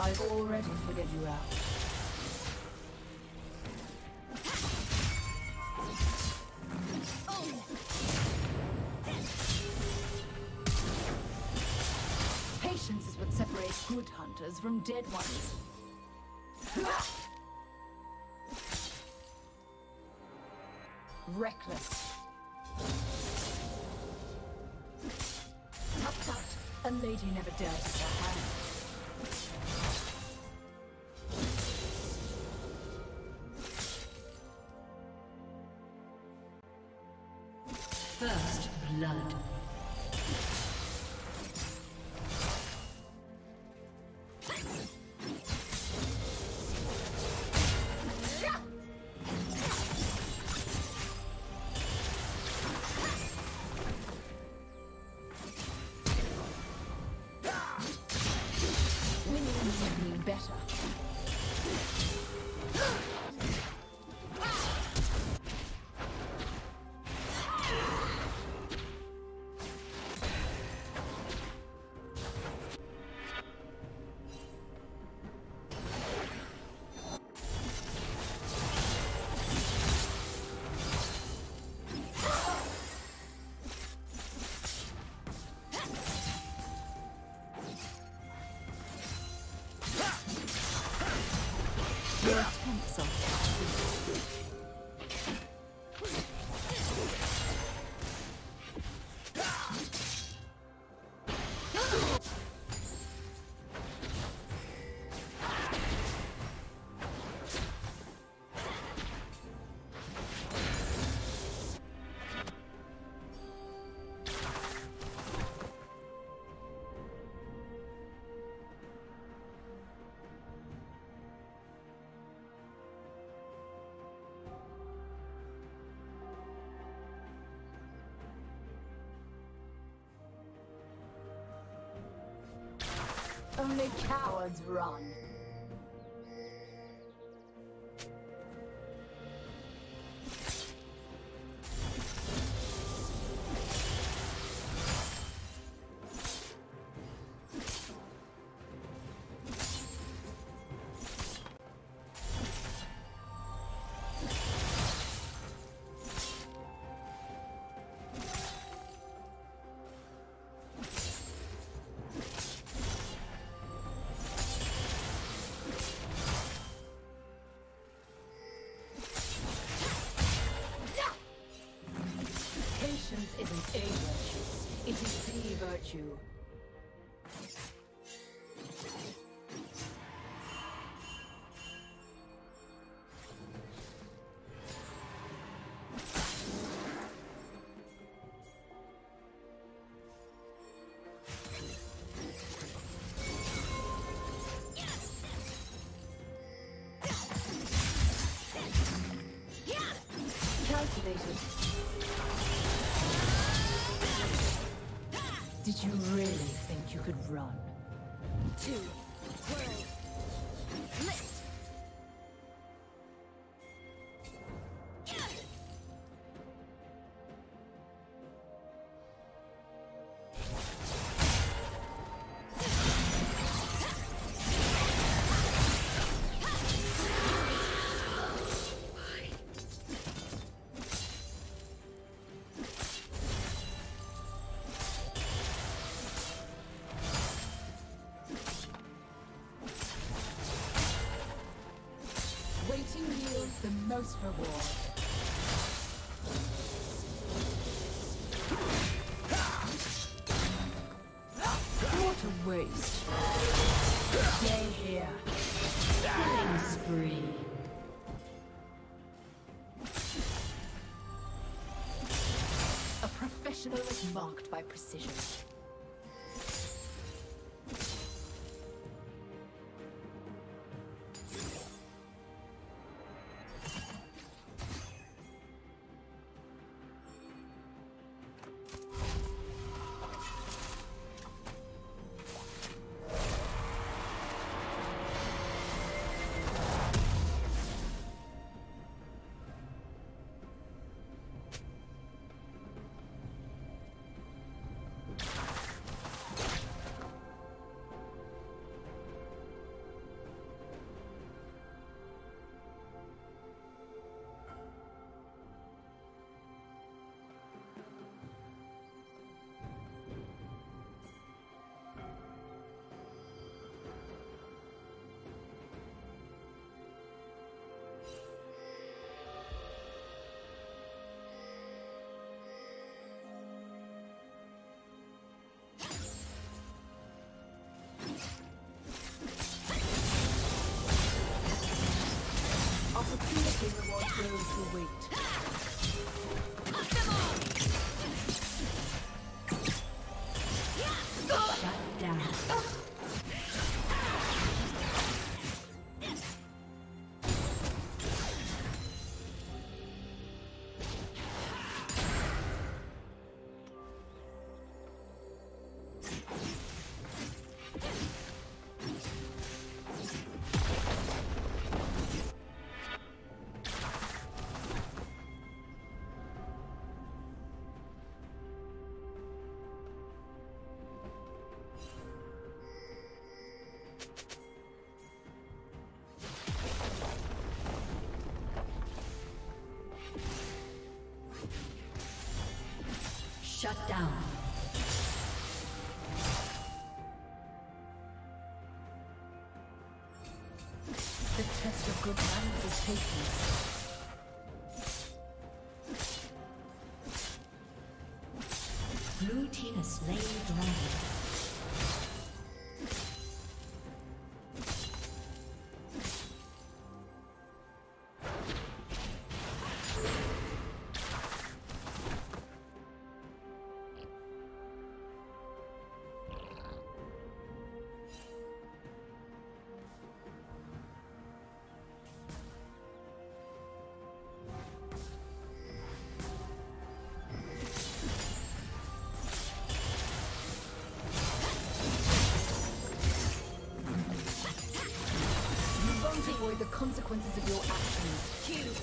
I've already figured you out. Patience is what separates good hunters from dead ones. Reckless. Tut tut. A lady never dirties her hands. First blood. Better. Only cowards run. Isn't a virtue, it is the virtue. Calculated. Did you really think you could run? 2 world lift. Waiting yields the most reward. What a waste. Stay here. Killing spree. A professional is marked by precision. Shut down. The test of good manners is patience. Blue team has slain the dragon. The consequences of your actions.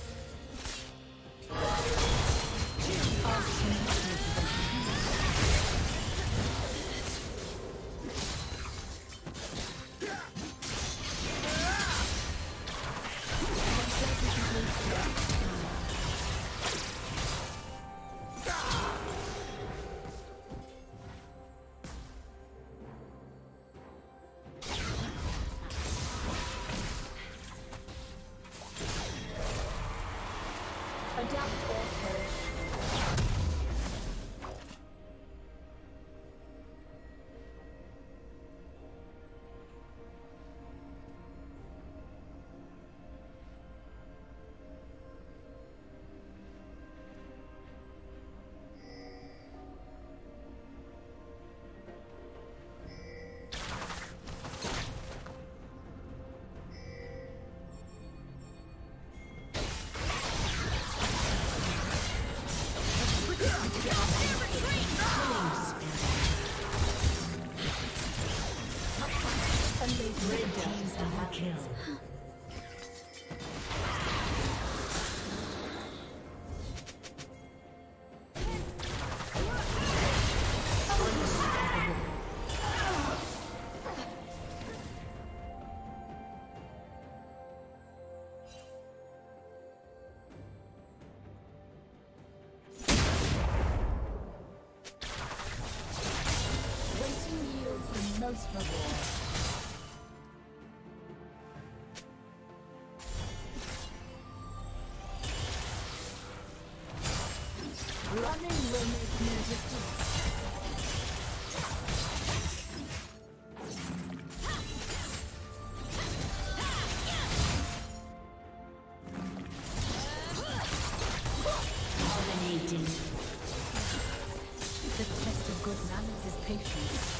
Adapt or perish. Most reward. Running will make no difference. Dominating. The test of good manners is patience.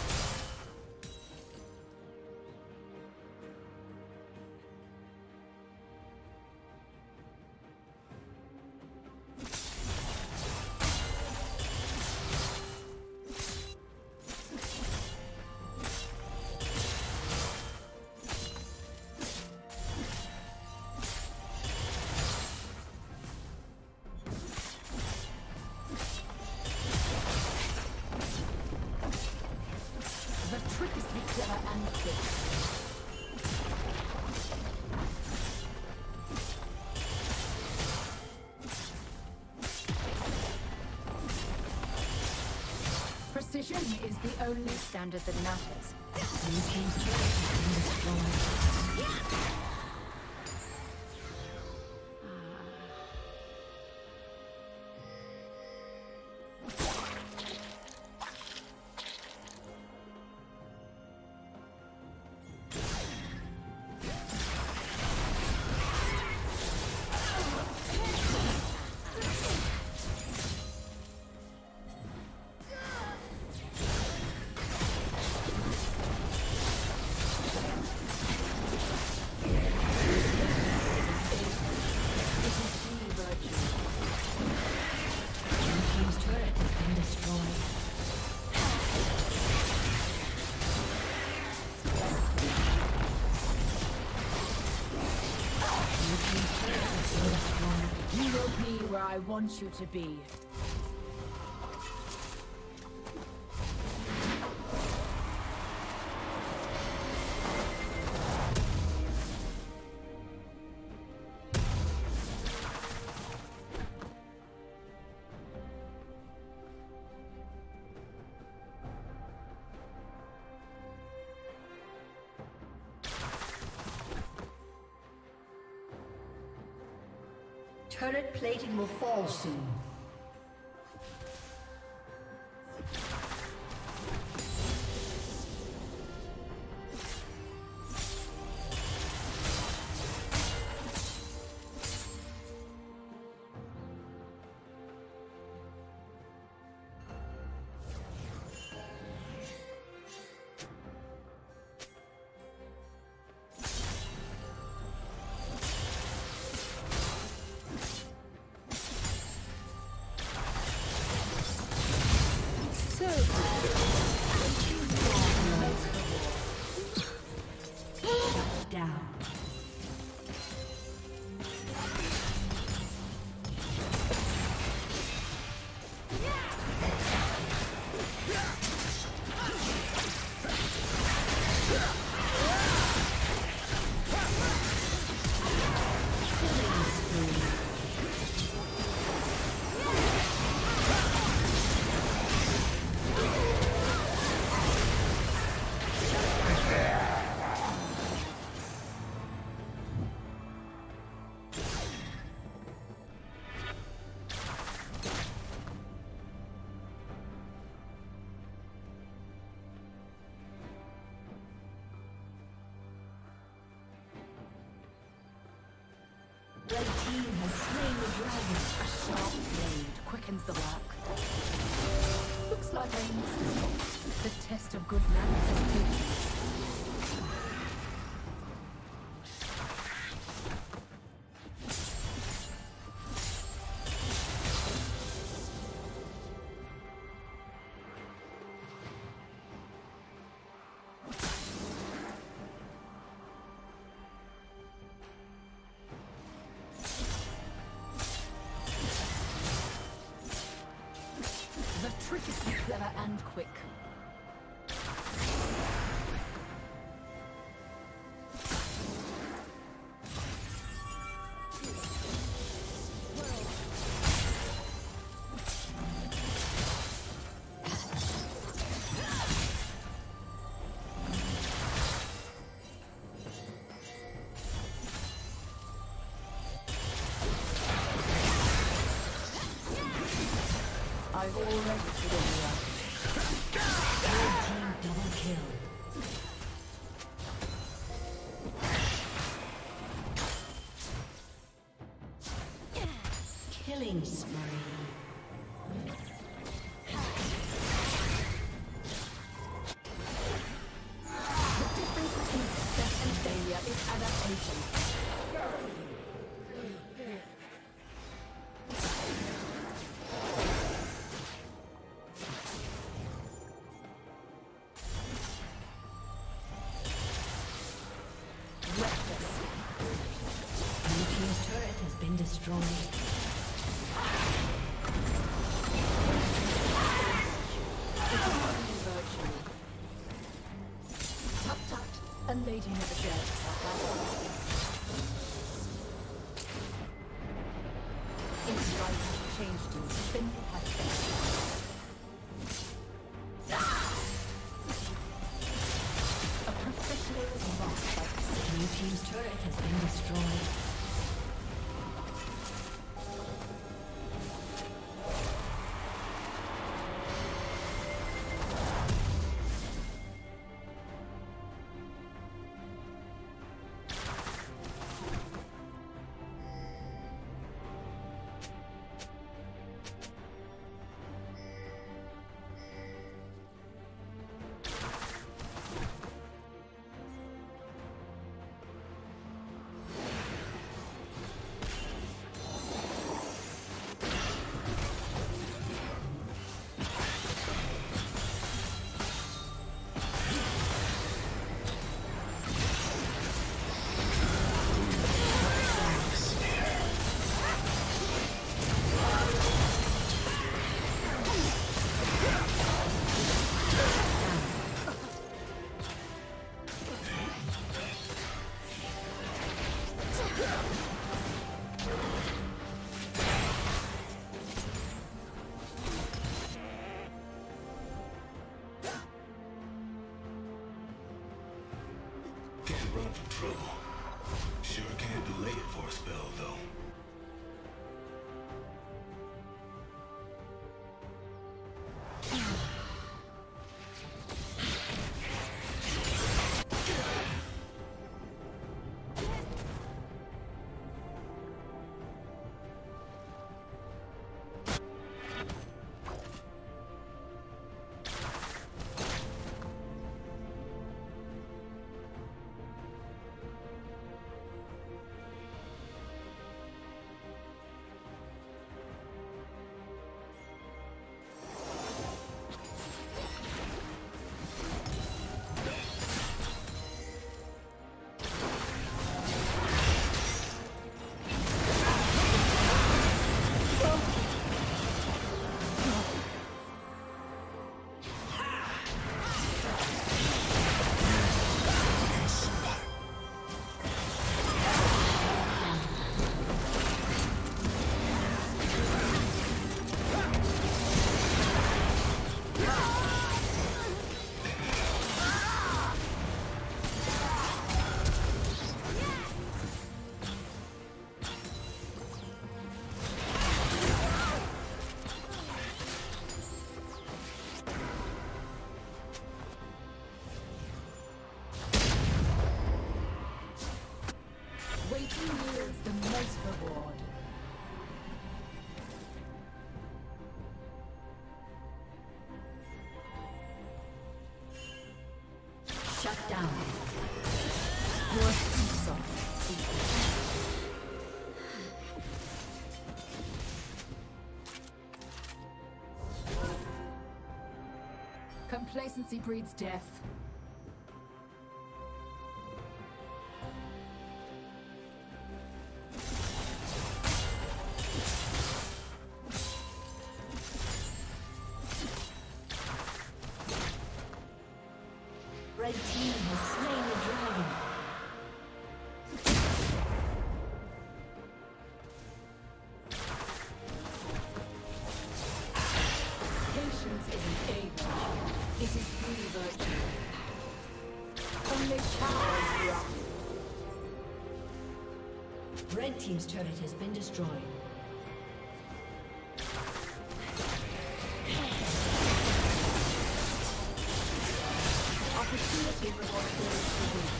Precision is the only standard that matters. You came through in this You will be where I want you to be. Turret plating will fall soon. Red team has slain the dragon. A sharp blade quickens the work. Looks like I missed a spot. The test of good manners is good. Clever and quick. I've already figured you out. Red team double kill. Killing spree. The difference between success and failure is adaptation. Destroyed. Tut tut, a lady never shares. Its life has changed to spin has a professional is lost by the Blue team's turret has been destroyed. Run from trouble. Sure can't delay it for a spell, though. Complacency breeds death. Red team has slain the dragon. Patience is an age. It is true virtue. Only cowards run. Red team's turret has been destroyed. Opportunity rewards those who win.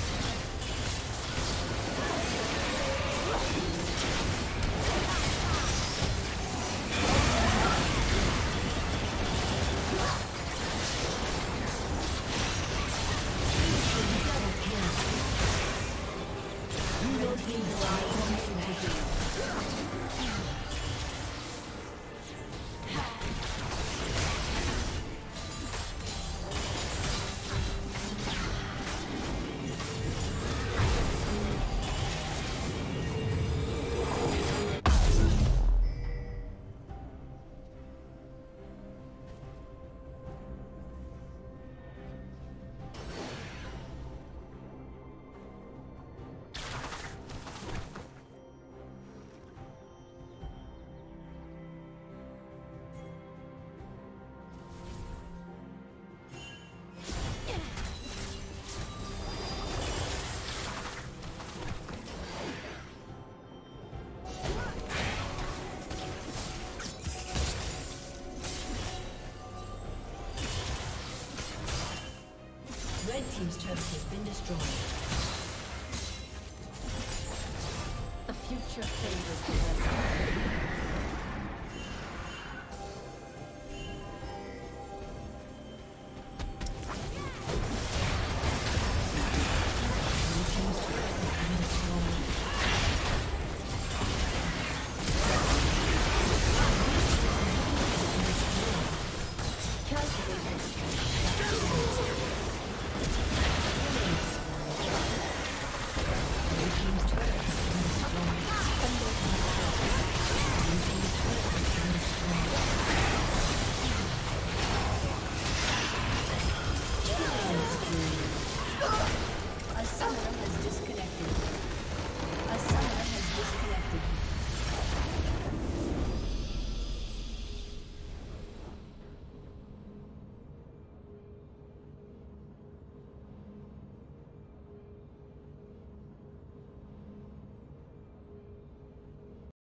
Red team's turret has been destroyed. The future favors the best.